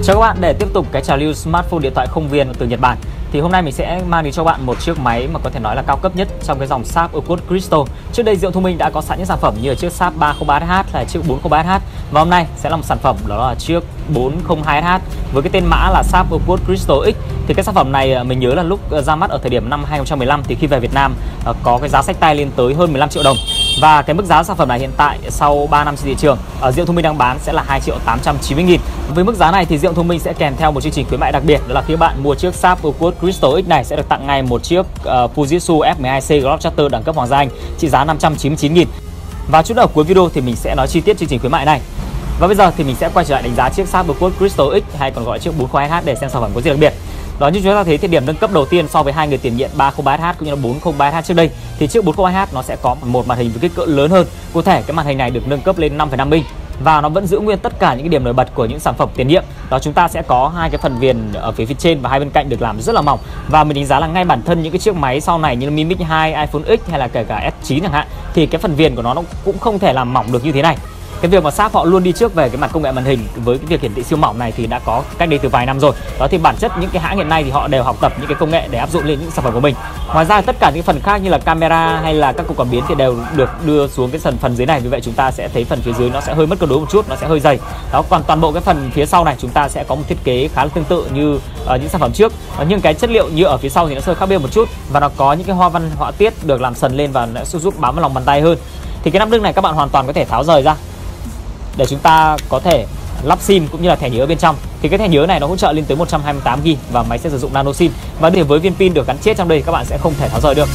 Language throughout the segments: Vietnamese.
Chào các bạn, để tiếp tục cái trào lưu smartphone điện thoại không viền từ Nhật Bản thì hôm nay mình sẽ mang đến cho bạn một chiếc máy mà có thể nói là cao cấp nhất trong cái dòng Sharp AirPods Crystal. Trước đây Diệu Thông Minh đã có sẵn những sản phẩm như là chiếc Sharp 303SH hay chiếc 403SH, và hôm nay sẽ là một sản phẩm đó là chiếc 402SH với cái tên mã là Sharp AirPods Crystal X. Thì cái sản phẩm này mình nhớ là lúc ra mắt ở thời điểm năm 2015 thì khi về Việt Nam có cái giá xách tay lên tới hơn 15 triệu đồng. Và cái mức giá sản phẩm này hiện tại sau 3 năm trên thị trường ở Diệu Thông Minh đang bán sẽ là 2.890.000. Với mức giá này thì Diệu Thông Minh sẽ kèm theo một chương trình khuyến mại đặc biệt, đó là khi bạn mua chiếc Sharp AirPods Crystal X này sẽ được tặng ngay một chiếc Fujitsu F12C Globetrotter đẳng cấp Hoàng gia Anh trị giá 599.000. Và chút đầu cuối video thì mình sẽ nói chi tiết chương trình khuyến mại này. Và bây giờ thì mình sẽ quay trở lại đánh giá chiếc Sharp AirPods Crystal X hay còn gọi là chiếc 402SH để xem sản phẩm có gì đặc biệt. Đó, như chúng ta thấy thì điểm nâng cấp đầu tiên so với hai người tiền nhiệm 303SH cũng như là 403SH trước đây thì chiếc 402SH nó sẽ có một màn hình với kích cỡ lớn hơn. Cụ thể cái màn hình này được nâng cấp lên 5,5 inch và nó vẫn giữ nguyên tất cả những cái điểm nổi bật của những sản phẩm tiền nhiệm. Đó, chúng ta sẽ có hai cái phần viền ở phía trên và hai bên cạnh được làm rất là mỏng, và mình đánh giá là ngay bản thân những cái chiếc máy sau này như là Mi Mix 2, iPhone X hay là kể cả S9 chẳng hạn thì cái phần viền của nó cũng không thể làm mỏng được như thế này. Cái việc mà Sharp họ luôn đi trước về cái mặt công nghệ màn hình với cái việc hiển thị siêu mỏng này thì đã có cách đây từ vài năm rồi. Đó thì bản chất những cái hãng hiện nay thì họ đều học tập những cái công nghệ để áp dụng lên những sản phẩm của mình. Ngoài ra tất cả những phần khác như là camera hay là các cụm cảm biến thì đều được đưa xuống cái phần dưới này, vì vậy chúng ta sẽ thấy phần phía dưới nó sẽ hơi mất cân đối một chút, nó sẽ hơi dày. Đó, còn toàn bộ cái phần phía sau này chúng ta sẽ có một thiết kế khá là tương tự như những sản phẩm trước, nhưng cái chất liệu như ở phía sau thì nó hơi khác biệt một chút và nó có những cái hoa văn họa tiết được làm sần lên và nó sẽ giúp bám vào lòng bàn tay hơn. Thì cái nắp lưng này các bạn hoàn toàn có thể tháo rời ra để chúng ta có thể lắp sim cũng như là thẻ nhớ bên trong. Thì cái thẻ nhớ này nó hỗ trợ lên tới 128GB và máy sẽ sử dụng nano sim, và để với viên pin được gắn chết trong đây các bạn sẽ không thể tháo rời được.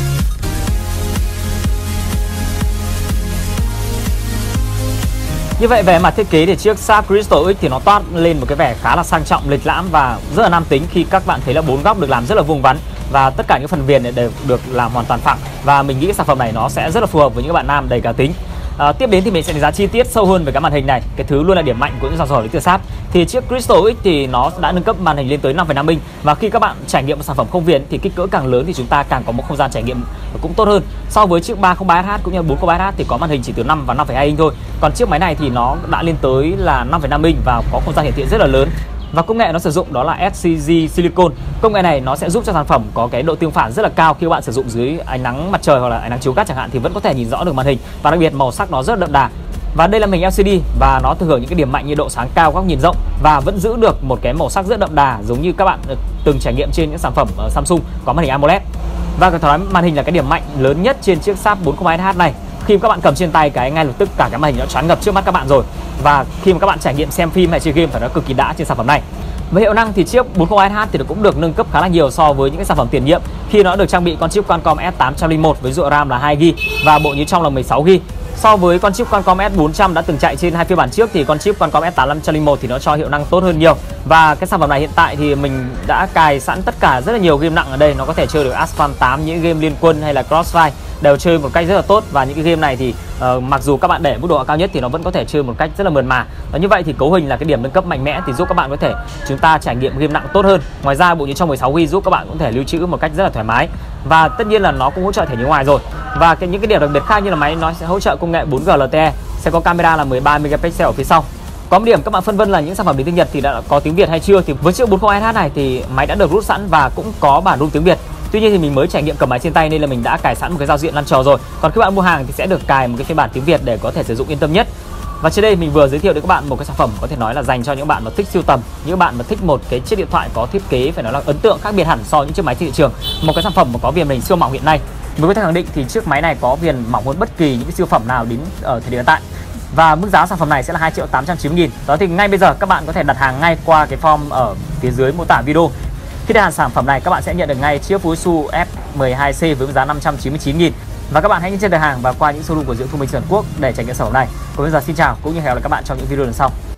Như vậy về mặt thiết kế thì chiếc Sharp Crystal X thì nó toát lên một cái vẻ khá là sang trọng, lịch lãm và rất là nam tính khi các bạn thấy là bốn góc được làm rất là vuông vắn và tất cả những phần viền đều được làm hoàn toàn phẳng, và mình nghĩ cái sản phẩm này nó sẽ rất là phù hợp với những bạn nam đầy cá tính. Tiếp đến thì mình sẽ đánh giá chi tiết sâu hơn về cái màn hình này, cái thứ luôn là điểm mạnh của những dòng sản phẩm đến từ Sharp. Thì chiếc Crystal X thì nó đã nâng cấp màn hình lên tới 5,5 inch, và khi các bạn trải nghiệm một sản phẩm không viền thì kích cỡ càng lớn thì chúng ta càng có một không gian trải nghiệm cũng tốt hơn. So với chiếc 303SH cũng như 403SH thì có màn hình chỉ từ 5 và 5,2 inch thôi, còn chiếc máy này thì nó đã lên tới là 5,5 inch và có không gian hiển thị rất là lớn. Và công nghệ nó sử dụng đó là SCG Silicon. Công nghệ này nó sẽ giúp cho sản phẩm có cái độ tương phản rất là cao khi các bạn sử dụng dưới ánh nắng mặt trời hoặc là ánh nắng chiếu gắt chẳng hạn thì vẫn có thể nhìn rõ được màn hình, và đặc biệt màu sắc nó rất đậm đà. Và đây là màn hình LCD và nó thừa hưởng những cái điểm mạnh như độ sáng cao, góc nhìn rộng và vẫn giữ được một cái màu sắc rất đậm đà giống như các bạn từng trải nghiệm trên những sản phẩm Samsung có màn hình AMOLED. Và có thể nói màn hình là cái điểm mạnh lớn nhất trên chiếc Sharp 402SH này. Khi các bạn cầm trên tay cái ngay lập tức cả cái màn hình nó choáng ngập trước mắt các bạn rồi, và khi mà các bạn trải nghiệm xem phim hay chơi game phải nói cực kỳ đã trên sản phẩm này. Với hiệu năng thì chiếc 402SH thì nó cũng được nâng cấp khá là nhiều so với những cái sản phẩm tiền nhiệm khi nó được trang bị con chip Qualcomm S801 với dụ RAM là 2GB và bộ nhớ trong là 16GB. So với con chip Qualcomm S400 đã từng chạy trên hai phiên bản trước thì con chip Qualcomm S801 thì nó cho hiệu năng tốt hơn nhiều. Và cái sản phẩm này hiện tại thì mình đã cài sẵn tất cả rất là nhiều game nặng ở đây, nó có thể chơi được Asphalt 8, những game liên quân hay là Crossfire đều chơi một cách rất là tốt, và những cái game này thì mặc dù các bạn để mức độ cao nhất thì nó vẫn có thể chơi một cách rất là mượt mà. Như vậy thì cấu hình là cái điểm nâng cấp mạnh mẽ thì giúp các bạn có thể chúng ta trải nghiệm game nặng tốt hơn. Ngoài ra bộ nhớ trong 16GB giúp các bạn có thể lưu trữ một cách rất là thoải mái, và tất nhiên là nó cũng hỗ trợ thẻ nhớ ngoài rồi. Và những cái điểm đặc biệt khác như là máy nó sẽ hỗ trợ công nghệ 4G LTE, sẽ có camera là 13 megapixel ở phía sau. Có một điểm các bạn phân vân là những sản phẩm đến từ Nhật thì đã có tiếng Việt hay chưa, thì với chiếc 402SH này thì máy đã được rút sẵn và cũng có bản room tiếng Việt. Tuy nhiên thì mình mới trải nghiệm cầm máy trên tay nên là mình đã cài sẵn một cái giao diện lăn trò rồi. Còn khi bạn mua hàng thì sẽ được cài một cái phiên bản tiếng Việt để có thể sử dụng yên tâm nhất. Và trên đây mình vừa giới thiệu đến các bạn một cái sản phẩm có thể nói là dành cho những bạn mà thích sưu tầm, những bạn mà thích một cái chiếc điện thoại có thiết kế phải nói là ấn tượng khác biệt hẳn so với những chiếc máy trên thị trường. Một cái sản phẩm mà có viền màn hình siêu mỏng hiện nay. Mình có thể khẳng định thì chiếc máy này có viền mỏng hơn bất kỳ những cái siêu phẩm nào đến ở thời điểm hiện tại. Và mức giá sản phẩm này sẽ là 2.890.000. Đó thì ngay bây giờ các bạn có thể đặt hàng ngay qua cái form ở phía dưới mô tả video. Khi đặt hàng sản phẩm này các bạn sẽ nhận được ngay chiếc Fujitsu F12C với giá 599.000. Và các bạn hãy nhấn chân đặt hàng và qua những showroom của Diệu Thông Minh toàn quốc để trải nghiệm sản phẩm này. Còn bây giờ xin chào cũng như hẹn gặp lại các bạn trong những video lần sau.